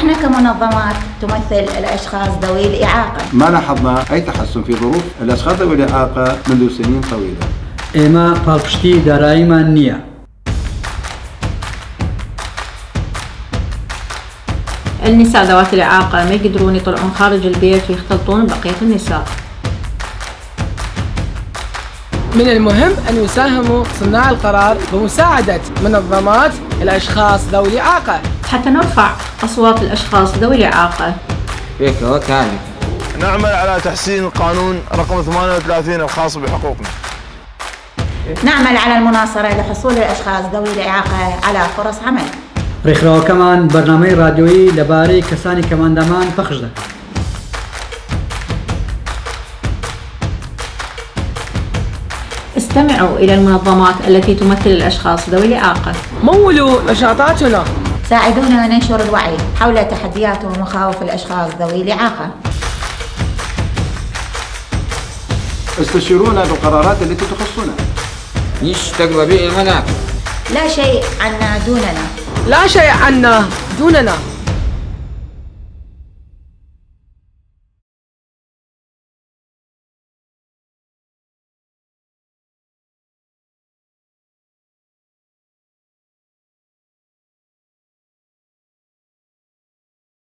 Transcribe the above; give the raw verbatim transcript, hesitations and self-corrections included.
احنا كمنظمات تمثل الاشخاص ذوي الاعاقه ما لاحظنا اي تحسن في ظروف الاشخاص ذوي الاعاقه منذ سنين طويله. ايما بالبشتي درايما نية. النساء ذوات الإعاقة ما يقدرون يطلعون خارج البيت ويختلطون ببقية النساء. من المهم أن يساهموا صناع القرار بمساعدة منظمات الأشخاص ذوي الإعاقة حتى نرفع أصوات الأشخاص ذوي الإعاقة. نعمل على تحسين القانون رقم ثمانية وثلاثين الخاص بحقوقنا. نعمل على المناصرة لحصول الأشخاص ذوي الإعاقة على فرص عمل. ريخراو كمان برنامج راديويي لباري كساني كمان دامان بخشدة. استمعوا إلى المنظمات التي تمثل الأشخاص ذوي الإعاقة. مولوا نشاطاتنا. ساعدونا ننشر الوعي حول تحديات ومخاوف الأشخاص ذوي الإعاقة. استشيرونا بالقرارات التي تخصنا. لا شيء عنا دوننا. لا شيء عنا دوننا.